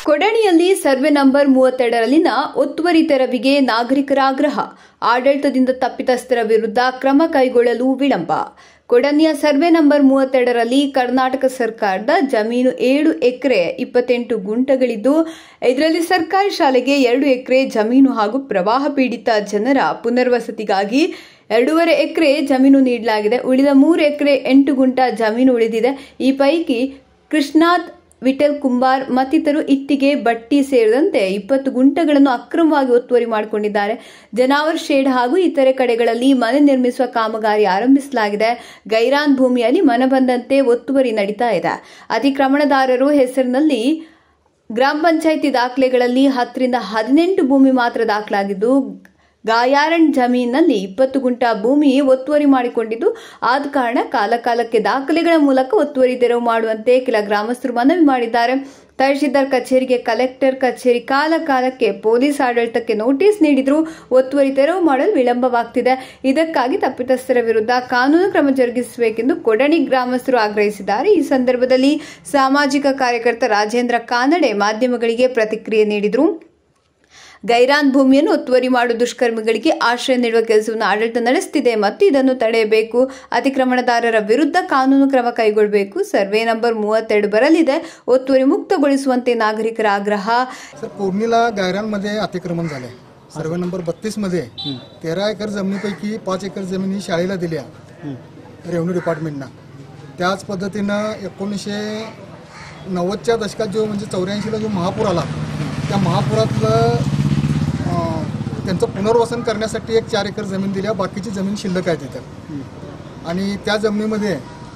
ಕೊಡಣಿಯಲ್ಲಿ survey number 32ರಲ್ಲಿನ ಒತ್ತುವರಿ ತೆರವಿಗೆ ನಾಗರಿಕರ ಆಗ್ರಹ. ಆಡಳಿತದಿಂದ ತಪ್ಪಿತಸ್ಥರ ವಿರುದ್ಧ ಕ್ರಮ ಕೈಗೊಳ್ಳಲು ವಿಳಂಬ. ಕೊಡಣಿಯ ಸರ್ವೆ ನಂಬರ್ 32ರಲ್ಲಿ ಕರ್ನಾಟಕ ಸರ್ಕಾರದ ಜಮೀನು 7 ಎಕರೆ 28 ಗುಂಟೆಗಳಿದ್ದು, ಇದರಲ್ಲಿ ಸರ್ಕಾರಿ ಶಾಲೆಗೆ 2 ಎಕರೆ ಜಮೀನು ಹಾಗೂ ಪ್ರವಾಹ ಪೀಡಿತ ಜನರ ಪುನರ್ವಸತಿಗಾಗಿ 2.5 ಎಕರೆ ಜಮೀನು ನೀಡಲಾಗಿದೆ. ಉಳಿದ 3 ಎಕರೆ 8 ಗುಂಟ ಜಮೀನು ಉಳಿದಿದೆ. ಈ ಪೈಕಿ ಕೃಷ್ಣನಾಥ್, ವಿಠಲ್ ಕುಂಬಾರ್ ಮತ್ತಿತರರು ಇಟ್ಟಿಗೆ, ಬಟ್ಟಿ ಸೇರಿದಂತೆ 20 ಗುಂಟೆಗಳನ್ನು ಅಕ್ರಮವಾಗಿ ಒತ್ತುವರಿ ಮಾಡಿಕೊಂಡಿದ್ದಾರೆ. ಜನಾವರ್ ಶೆಡ್ ಹಾಗೂ ಇತರೆ ಕಡೆಗಳಲ್ಲಿ ಮನೆ ನಿರ್ಮಿಸುವ ಕಾಮಗಾರಿ ಆರಂಭಿಸಲಾಗಿದೆ. ಗೈರಾನ್ ಭೂಮಿಯಲ್ಲಿ ಮನ ಬಂದಂತೆ ಒತ್ತುವರಿ ನಡೀತಾ ಇದೆ. ಅತಿಕ್ರಮಣದಾರರು ಹೆಸರಿನಲ್ಲಿ ಗ್ರಾಮ ಪಂಚಾಯಿತಿ ದಾಖಲೆಗಳಲ್ಲಿ 10 ರಿಂದ 18 ಭೂಮಿ ಮಾತ್ರ ದಾಖಲಾಗಿದ್ದು, ಗಾಯಾರಣ್ ಜಮೀನಿನಲ್ಲಿ 20 ಗುಂಟ ಭೂಮಿ ಒತ್ತುವರಿ ಮಾಡಿಕೊಂಡಿದ್ದು, ಆದ ಕಾರಣ ಕಾಲಕಾಲಕ್ಕೆ ದಾಖಲೆಗಳ ಮೂಲಕ ಒತ್ತುವರಿ ತೆರವು ಮಾಡುವಂತೆ ಕೆಲ ಗ್ರಾಮಸ್ಥರು ಮನವಿ ಮಾಡಿದ್ದಾರೆ. ತಹಶೀಲ್ದಾರ್ ಕಚೇರಿಗೆ, ಕಲೆಕ್ಟರ್ ಕಚೇರಿ, ಕಾಲಕಾಲಕ್ಕೆ ಪೊಲೀಸ್ ಆಡಳಿತಕ್ಕೆ ನೋಟಿಸ್ ನೀಡಿದರೂ ಒತ್ತುವರಿ ತೆರವು ಮಾಡಲು ವಿಳಂಬವಾಗುತ್ತಿದೆ. ಇದಕ್ಕಾಗಿ ತಪ್ಪಿತಸ್ಥರ ವಿರುದ್ಧ ಕಾನೂನು ಕ್ರಮ ಜರುಗಿಸಬೇಕೆಂದು ಕೊಡಣಿ ಗ್ರಾಮಸ್ಥರು ಆಗ್ರಹಿಸಿದ್ದಾರೆ. ಈ ಸಂದರ್ಭದಲ್ಲಿ ಸಾಮಾಜಿಕ ಕಾರ್ಯಕರ್ತ ರಾಜೇಂದ್ರ ಕಾನಡೆ ಮಾಧ್ಯಮಗಳಿಗೆ ಪ್ರತಿಕ್ರಿಯೆ ನೀಡಿದರು. ಗೈರಾನ್ ಭೂಮಿಯನ್ನು ಒತ್ತುವರಿ ಮಾಡುವ ದುಷ್ಕರ್ಮಿಗಳಿಗೆ ಆಶ್ರಯ ನೀಡುವ ಕೆಲಸವನ್ನು ಆಡಳಿತ ನಡೆಸುತ್ತಿದೆ ಮತ್ತು ಇದನ್ನು ತಡೆಯಬೇಕು. ಅತಿಕ್ರಮಣದಾರರ ವಿರುದ್ಧ ಕಾನೂನು ಕ್ರಮ ಕೈಗೊಳ್ಳಬೇಕು. ಸರ್ವೆ ನಂಬರ್ 32 बरलिದೆ. ಒತ್ತುವರಿ मुक्तಗೊಳಿಸುವಂತೆ नागरिकर आग्रह. सर, कोरणीला गायरानमध्ये अतिक्रमण झाले. सर्वे नंबर 32 मध्ये 13 एकर जमिनीपैकी 5 एकर जमिनी शाळेला दिल्या रेव्हेन्यू डिपार्टमेंटना. त्याच पद्धतीनं 1990च्या दशकात जो म्हणजे 84ला जो महापूर आला, त्या महापुरातलं त्यांचं पुनर्वसन करण्यासाठी 4 एकर जमीन दिल्या. बाकीची जमीन शिल्लक आहे तिथं. आणि त्या जमिनीमध्ये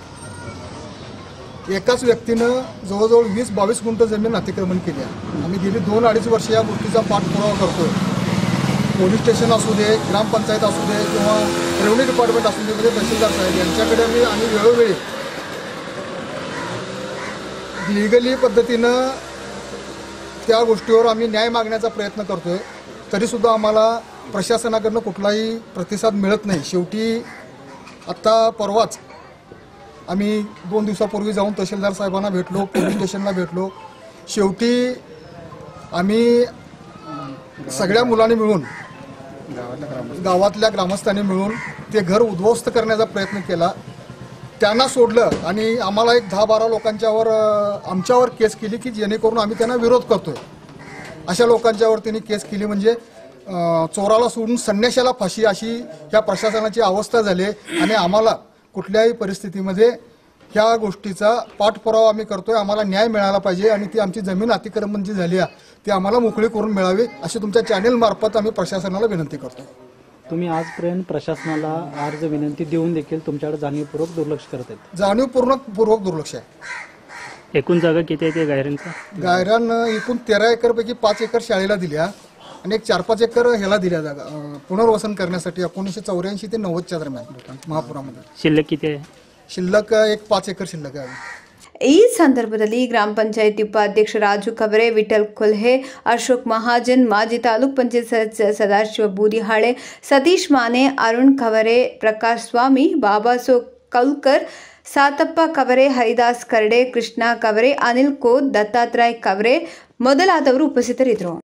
एकाच व्यक्तीनं जवळजवळ 20-22 गुंठ जमीन अतिक्रमण केली आहे. आम्ही गेली 2-2.5 वर्ष या गोष्टीचा पाठपुरावा करतोय. पोलीस स्टेशन असू दे, ग्रामपंचायत असू दे किंवा रेव्हेन्यू डिपार्टमेंट असू दे, म्हणजे तहसीलदार साहेब यांच्याकडे आम्ही वेळोवेळी लिगली पद्धतीनं त्या गोष्टीवर आम्ही न्याय मागण्याचा प्रयत्न करतोय. तरीसुद्धा आम्हाला प्रशासनाकडून कुठलाही प्रतिसाद मिळत नाही. शेवटी आता परवाच आम्ही 2 दिवसापूर्वी जाऊन तहसीलदार साहेबांना भेटलो, पोलीस स्टेशनला भेटलो. शेवटी आम्ही सगळ्या मुलांनी मिळून, गावातल्या ग्रामस्थांनी मिळून ते घर उद्ध्वस्त करण्याचा प्रयत्न केला. त्यांना सोडलं आणि आम्हाला एक 10-12 लोकांच्यावर आमच्यावर केस केली की जेणेकरून आम्ही त्यांना विरोध करतोय. अशा लोकांच्यावर त्यांनी केस केली. म्हणजे चोराला सोडून संन्याशाला फाशी अशी ह्या प्रशासनाची अवस्था झाली. आणि आम्हाला कुठल्याही परिस्थितीमध्ये ह्या गोष्टीचा पाठपुरावा आम्ही करतोय. आम्हाला न्याय मिळाला पाहिजे आणि ती आमची जमीन अतिक्रमण जी झाली आहे ती आम्हाला मोकळी करून मिळावी अशी तुमच्या चॅनेल मार्फत आम्ही प्रशासनाला विनंती करतो. तुम्ही आजपर्यंत प्रशासनाला अर्ज विनंती देऊन देखील तुमच्याकडे जाणीवपूर्वक दुर्लक्ष करत आहेत. जाणीवपूर्वक दुर्लक्ष आहे. एकूण जागा किती आहे ते गायरानचा? गायरान एकूण 13 एकर पैकी 5 एकर शाळेला दिल्या आणि एक 4-5 एकर ह्याला दिल्या जागा पुनर्वसन करण्यासाठी 1984 ते 90च्या दरम्यान महापुरामध्ये. शिल्लक किती आहे? शिल्लक एक 5 एकर शिल्लक आहे. ಈ ಸಂದರ್ಭದಲ್ಲಿ ಗ್ರಾಮ ಪಂಚಾಯಿತಿ ಉಪಾಧ್ಯಕ್ಷ ರಾಜು ಕವರೆ, ವಿಠಲ್ ಕೊಲ್ಹೆ, ಅಶೋಕ್ ಮಹಾಜನ್, ಮಾಜಿ ತಾಲೂಕ್ ಪಂಚಾಯತ್ ಸದಸ್ಯ ಸದಾಶಿವ ಬೂದಿಹಾಳೆ, ಸತೀಶ್ ಮಾನೆ, ಅರುಣ್ ಕವರೆ, ಪ್ರಕಾಶ್ ಸ್ವಾಮಿ, ಬಾಬಾಸೋ ಕೌಲ್ಕರ್, ಸಾತಪ್ಪ ಕವರೆ, ಹರಿದಾಸ್ ಕರ್ಡೆ, ಕೃಷ್ಣ ಕವರೆ, ಅನಿಲ್ ಕೋದ್, ದತ್ತಾತ್ರೇಯ ಕವರೆ ಮೊದಲಾದವರು ಉಪಸ್ಥಿತರಿದ್ದರು.